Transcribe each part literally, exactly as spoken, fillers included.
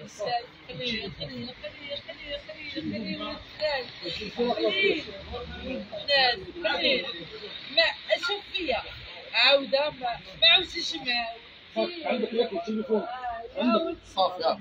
خليه خليه خليه خليه خليه خليه خليه خليه ما شوف فيا عاودة ما ما عاودش معاه عندك ياك التليفون عندك صافي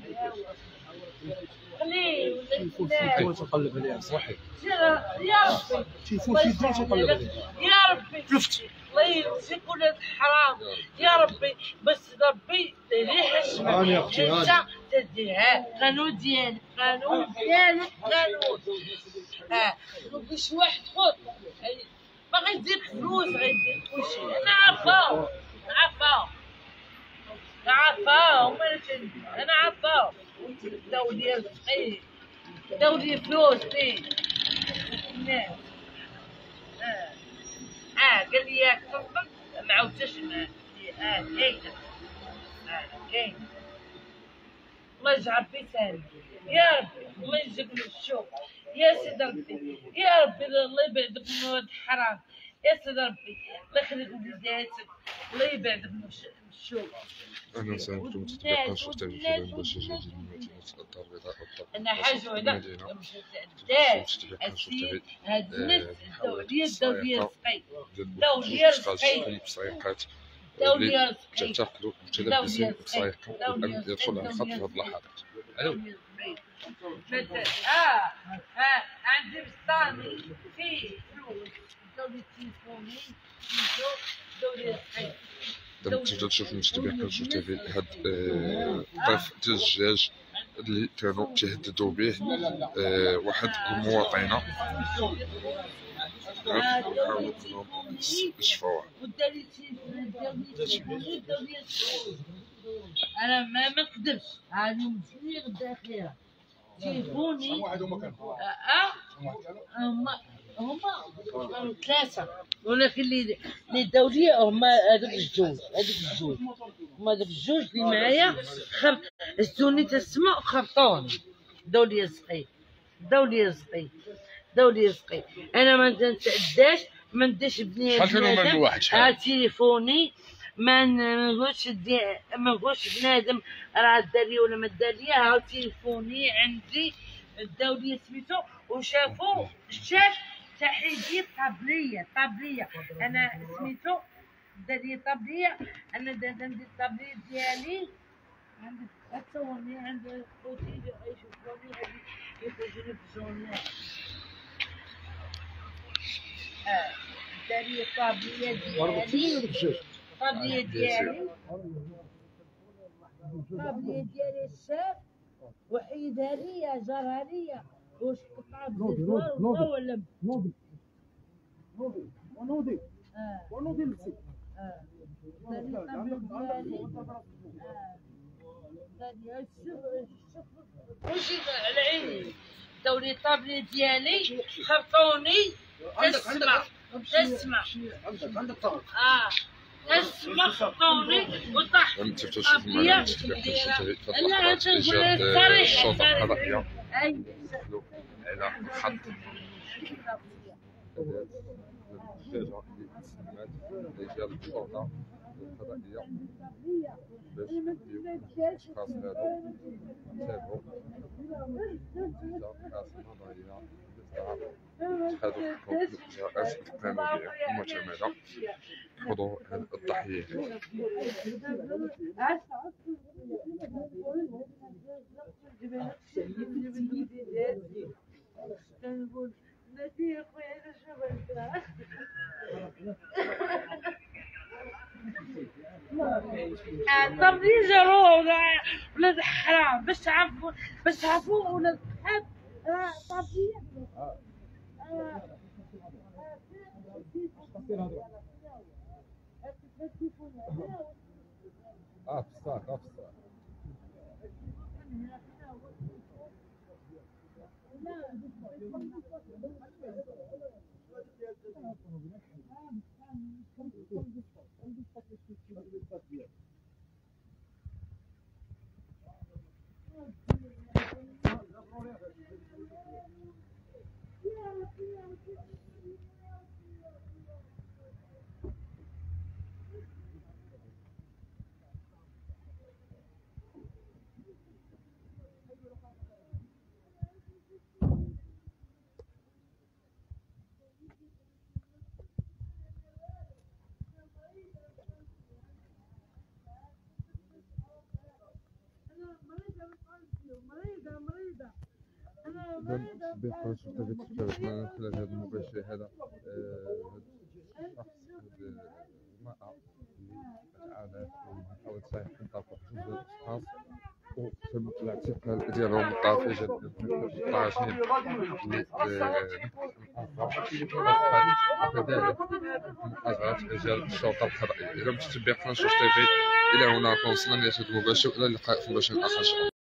خليه ولا تليفون في يدو تقلب عليه صحي يا ربي تليفون في يدو تقلب عليه يا ربي لفت الله يرزق ولاد الحرام يا ربي بس ربي ريح اسمع هاني يا اختي هاني تديها قانون ديالك قانون ديالك قانون اه باش واحد خوت ما غيديك فلوس غيديك كلشي انا عارفه عارفه عارفه هما اللي انا عارفه داو ديال صحيح داو لي فلوس فين الناس اه اه قال لي ياك تصدق ما عاودتش معاه اه كاينه اه كاينه الله يجعل في ثاني يا ربي الله يجيب له الشوق يا سيدي ربي يا ربي الله يبعدك من ولد الحرام يا سيدي ربي الله يخليك وليداتك الله يبعدك من الشوق أهلا وسهلا بكم تتابعوا قناة شرطة الفيلم باش يجي المدينة الدار البيضاء أنا حاجة وحدة مش هتعداش هاد الناس الدولية الدولية سقي الدولية سقي بصيقات الدولية اللي تعتقلوا متلبسين بصيقة والأمن يدخل على الخط في هذه اللحظات. ألو اه اه عندي بسطاني فيه فلوس دولة تليفوني دولة سقي دابا تقدر تشوف المتابع كان شوف تيفي هاد الطيف ديال الدجاج اللي كانوا تيهددوا به واحد المواطنه حاولوا انهم يشفوها. انا ما ما نقدرش هاني مسير داخلها تليفوني اه هما هما ثلاثة ولكن اللي اللي الدولية هما هذوك الجوج هذوك الجوج هما هذوك الجوج اللي معايا خبط هزوني تسمع خبطوني دولية سقي دولية سقي دولية سقي أنا ما نتعداش ما نديش بني بنادم ها تليفوني ما نقولش ما نقولش بنادم راه داري ولا ما داري ها تليفوني عندي الدولية سميتو وشافو شاف تحيدي طابلية طابلية أنا سميتو داري طابلية أنا عندي الطابلية ديالي عندي تصورني عند خوتي يشوفوني غادي يخرجوني في الجورنال اه داري الطابلية ديالي الطابلية ديالي الطابلية ديالي الشاف وحيدها ليا جارها ليا واش قطعها بالزوار ولا نوضي نوضي ونوضي اه ونوضي لسي اه داري الطابلية ديالي اه داري شوف شوف وشي على عيني دوري الطابلية ديالي خبطوني تسمع تسمع عندك عندك طابل اه تسمع خبطوني وطاح أنت تشوف معنا المتابع كان شوف تيفي في هاد اللحظات إيجاد الشرطة القضائية دخلوا على خط الدجاجة اللي تسمات رجال الشرطة القضائية باش يبيو الأشخاص هادو تابعوا خاص نظرية اتخاذوا الإجراءات القانونية المعتمدة حضور الضحية. طب لي جرو ولاد الحرام باش تعرفوا باش تعرفوا ولاد الحرام طبيعي اه بصح اه بصح إذا تتبع قناة شوف تي في تتابعنا من خلال هذا المباشر هذا. هذا الشخص هذا المرأة اللي تعانت وحاولت تصايب في الطرف جوج ديال الأشخاص وتم الاعتقال ديالهم من طرف رجال الطاجين اللي وكذلك أجرت رجال الشرطة القضائية. إذا متتبع قناة شوف تي في إلى هنا وصلنا لهذا المباشر، إلى اللقاء في مباشر آخر.